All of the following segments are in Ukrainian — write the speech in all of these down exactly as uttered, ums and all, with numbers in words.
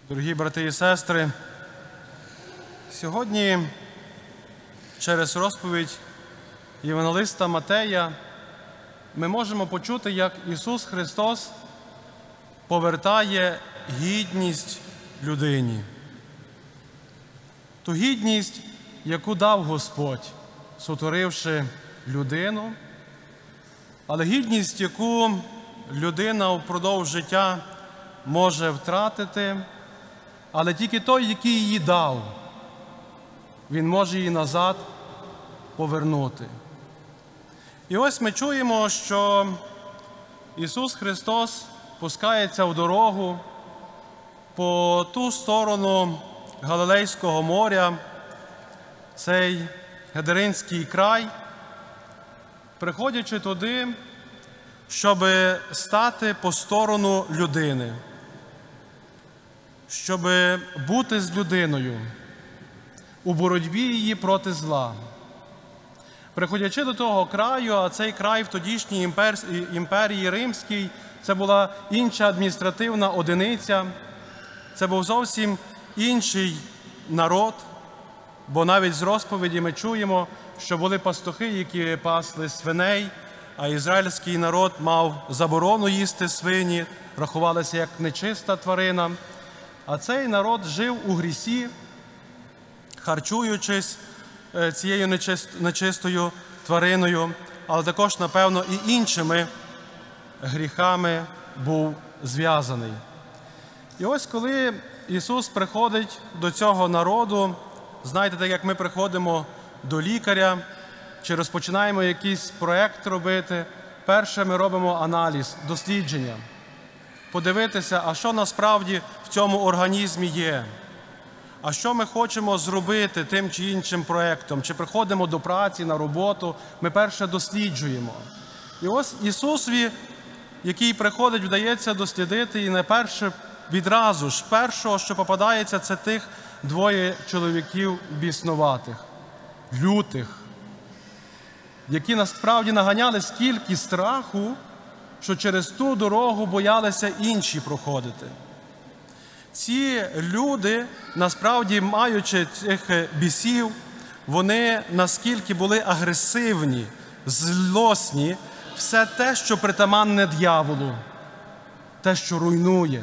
Дорогі брати і сестри, сьогодні через розповідь євангелиста Матея ми можемо почути, як Ісус Христос повертає гідність людині. Ту гідність, яку дав Господь, сотворивши людину, але гідність, яку людина впродовж життя може втратити, але тільки той, який її дав, він може її назад повернути. І ось ми чуємо, що Ісус Христос пускається в дорогу по ту сторону Галилейського моря, цей Гедаринський край, приходячи туди, щоб стати по сторону людини, щоб бути з людиною у боротьбі її проти зла. Приходячи до того краю, а цей край в тодішній імперії Римській, це була інша адміністративна одиниця, це був зовсім інший народ, бо навіть з розповіді ми чуємо, що були пастухи, які пасли свиней, а ізраїльський народ мав заборону їсти свині, рахувалися як нечиста тварина. А цей народ жив у грісі, харчуючись цією нечистою твариною, але також, напевно, і іншими гріхами був зв'язаний. І ось коли Ісус приходить до цього народу, знаєте, так як ми приходимо до лікаря, чи розпочинаємо якийсь проєкт робити, перше ми робимо аналіз, дослідження. Подивитися, а що насправді в цьому організмі є, а що ми хочемо зробити тим чи іншим проєктом, чи приходимо до праці, на роботу, ми перше досліджуємо. І ось Ісусові, який приходить, вдається дослідити, і не перше відразу ж, першого, що попадається, це тих двоє чоловіків біснуватих, лютих, які насправді наганяли скільки страху, що через ту дорогу боялися інші проходити. Ці люди, насправді, маючи цих бісів, вони наскільки були агресивні, злосні, все те, що притаманне дьяволу, те, що руйнує.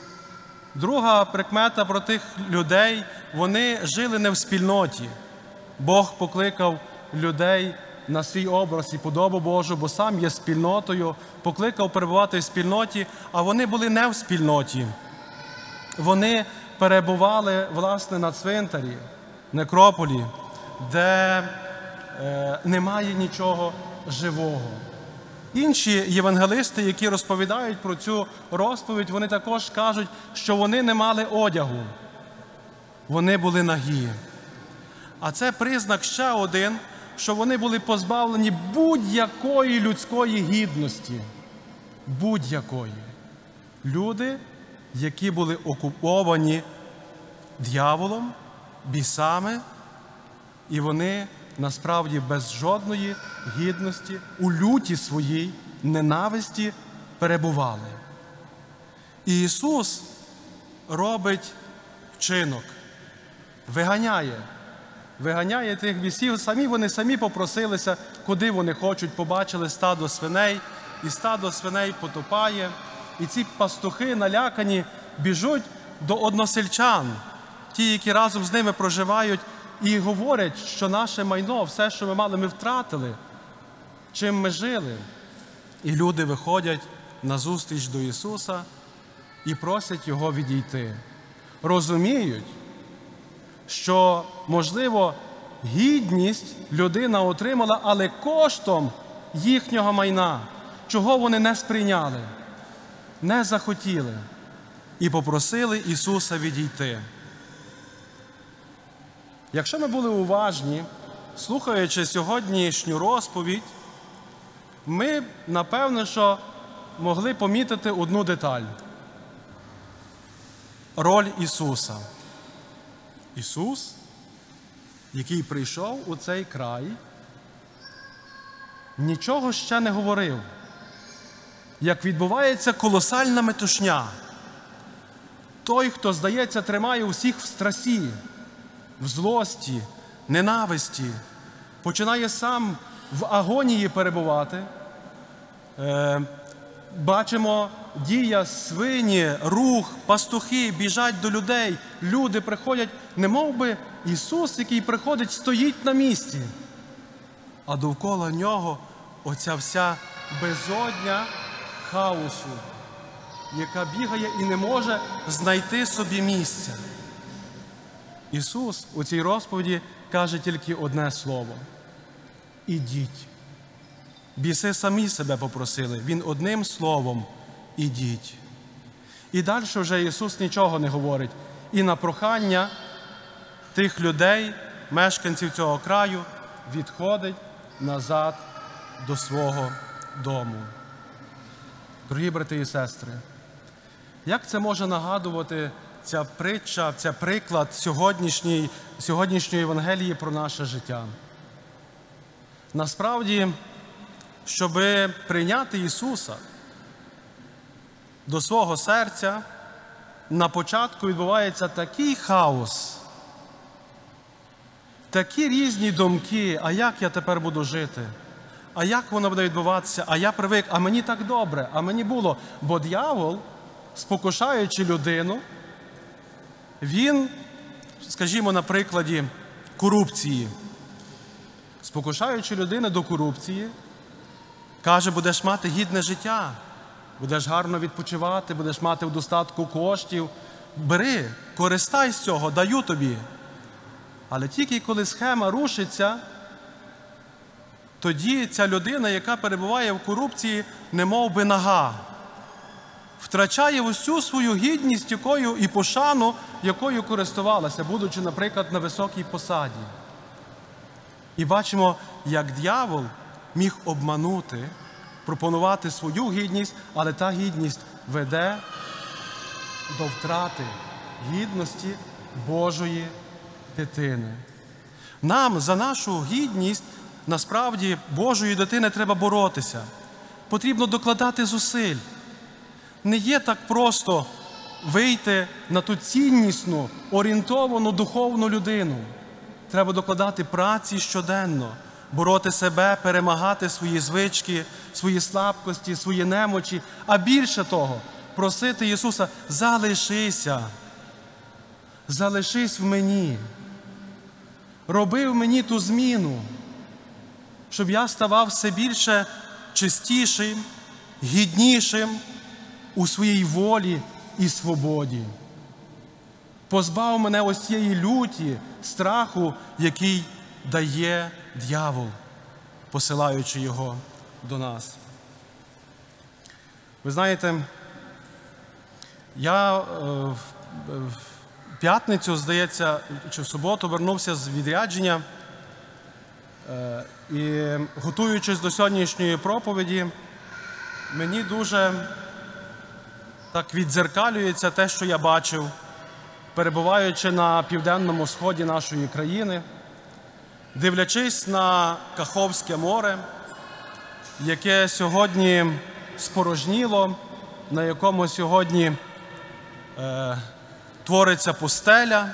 Друга прикмета про тих людей, вони жили не в спільноті. Бог покликав людей на свій образ і подобу Божу, бо сам є спільнотою, покликав перебувати в спільноті, а вони були не в спільноті. Вони перебували, власне, на цвинтарі, некрополі, де е, немає нічого живого. Інші євангелисти, які розповідають про цю розповідь, вони також кажуть, що вони не мали одягу. Вони були нагі. А це признак ще один, що вони були позбавлені будь-якої людської гідності. Будь-якої. Люди, які були окуповані дьяволом, бісами, і вони насправді без жодної гідності у люті своїй ненависті перебували. І Ісус робить вчинок, виганяє, виганяє тих бісів. Самі вони самі попросилися, куди вони хочуть, побачили стадо свиней, і стадо свиней потопає. І ці пастухи налякані біжуть до односельчан, ті, які разом з ними проживають, і говорять, що наше майно, все, що ми мали, ми втратили, чим ми жили. І люди виходять назустріч до Ісуса і просять Його відійти. Розуміють, що, можливо, гідність людина отримала, але коштом їхнього майна, чого вони не сприйняли, не захотіли і попросили Ісуса відійти. Якщо ми були уважні, слухаючи сьогоднішню розповідь, ми, напевно, що могли помітити одну деталь – роль Ісуса. Ісус, який прийшов у цей край, нічого ще не говорив. Як відбувається колосальна метушня. той, хто, здається, тримає усіх в страсі, в злості, ненависті, починає сам в агонії перебувати. Е, бачимо, дія свині, рух, пастухи біжать до людей, люди приходять, немов би Ісус, який приходить, стоїть на місці, а довкола нього оця вся безодня хаосу, яка бігає і не може знайти собі місця. Ісус у цій розповіді каже тільки одне слово – ідіть. Біси самі себе попросили, Він одним словом – ідіть. І далі вже Ісус нічого не говорить. І на прохання тих людей, мешканців цього краю, відходить назад до свого дому. Дорогі брати і сестри, як це може нагадувати ця притча, ця приклад сьогоднішньої, сьогоднішньої Євангелії про наше життя? Насправді, щоб прийняти Ісуса до свого серця, на початку відбувається такий хаос, такі різні думки, а як я тепер буду жити? А як воно буде відбуватися? А я привик, а мені так добре, а мені було. Бо диявол, спокушаючи людину, він, скажімо, на прикладі корупції, спокушаючи людину до корупції, каже, будеш мати гідне життя, будеш гарно відпочивати, будеш мати в достатку коштів. Бери, користай з цього, даю тобі. Але тільки коли схема рушиться, тоді ця людина, яка перебуває в корупції, немов би нага, втрачає усю свою гідність, якою і пошану, якою користувалася, будучи, наприклад, на високій посаді. І бачимо, як диявол міг обманути, пропонувати свою гідність, але та гідність веде до втрати гідності Божої дитини. Нам за нашу гідність, насправді, Божої дитини треба боротися. Потрібно докладати зусиль. Не є так просто вийти на ту ціннісну, орієнтовану духовну людину. Треба докладати праці щоденно, бороти себе, перемагати свої звички, свої слабкості, свої немочі. А більше того, просити Ісуса, залишися, залишись в мені, роби в мені ту зміну, щоб я ставав все більше чистішим, гіднішим у своїй волі і свободі. Позбав мене ось цієї люті, страху, який дає диявол, посилаючи його до нас. Ви знаєте, я в п'ятницю, здається, чи в суботу вернувся з відрядження, і, готуючись до сьогоднішньої проповіді, мені дуже так віддзеркалюється те, що я бачив, перебуваючи на південному сході нашої країни, дивлячись на Каховське море, яке сьогодні спорожніло, на якому сьогодні е, твориться пустеля.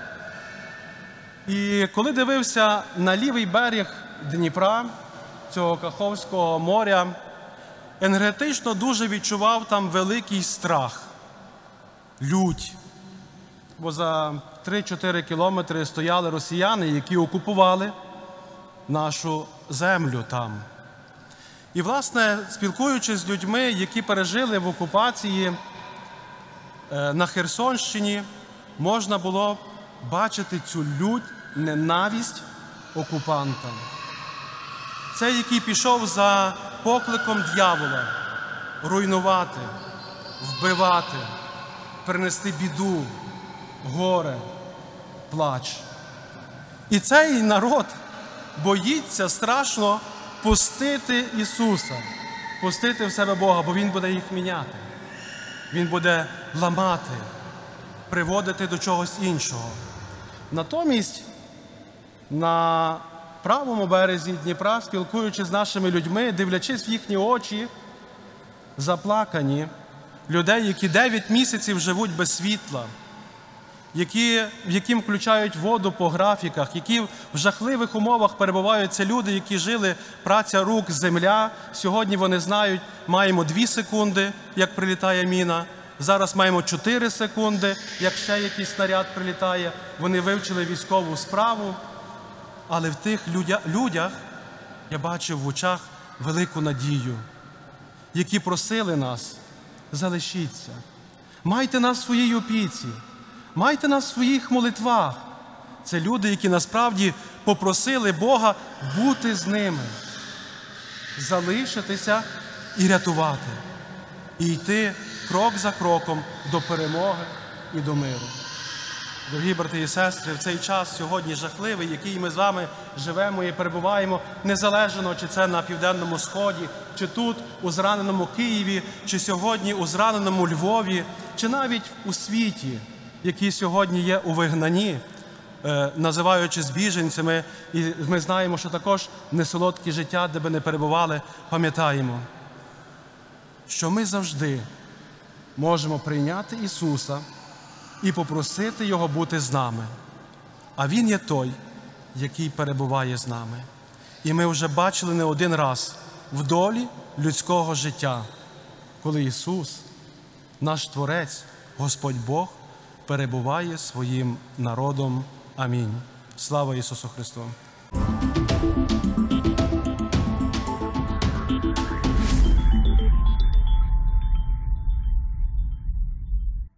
І коли дивився на лівий берег Дніпра, цього Каховського моря, енергетично дуже відчував там великий страх, лють. Бо за три-чотири кілометри стояли росіяни, які окупували нашу землю там. І, власне, спілкуючись з людьми, які пережили в окупації на Херсонщині, можна було бачити цю лють, ненависть окупантам. Цей, який пішов за покликом диявола руйнувати, вбивати, принести біду, горе, плач. І цей народ боїться страшно пустити Ісуса, пустити в себе Бога, бо Він буде їх міняти. Він буде ламати, приводити до чогось іншого. Натомість на правому березі Дніпра, спілкуючись з нашими людьми, дивлячись в їхні очі, заплакані, людей, які дев'ять місяців живуть без світла, які, яким включають воду по графіках, які в жахливих умовах перебувають. Це люди, які жили, праця рук, земля. Сьогодні вони знають, маємо дві секунди, як прилітає міна. Зараз маємо чотири секунди, як ще якийсь снаряд прилітає. Вони вивчили військову справу. Але в тих людях я бачив в очах велику надію, які просили нас: залишіться, майте нас в своїй опіці, майте нас в своїх молитвах. Це люди, які насправді попросили Бога бути з ними, залишитися і рятувати, і йти крок за кроком до перемоги і до миру. Дорогі брати і сестри, в цей час сьогодні жахливий, який ми з вами живемо і перебуваємо, незалежно, чи це на Південному Сході, чи тут, у зраненому Києві, чи сьогодні у зраненому Львові, чи навіть у світі, який сьогодні є у вигнанні, називаючись біженцями, і ми знаємо, що також несолодке життя, де би не перебували, пам'ятаємо, що ми завжди можемо прийняти Ісуса і попросити Його бути з нами. А Він є той, який перебуває з нами. І ми вже бачили не один раз в долі людського життя, коли Ісус, наш Творець, Господь Бог, перебуває своїм народом. Амінь. Слава Ісусу Христу!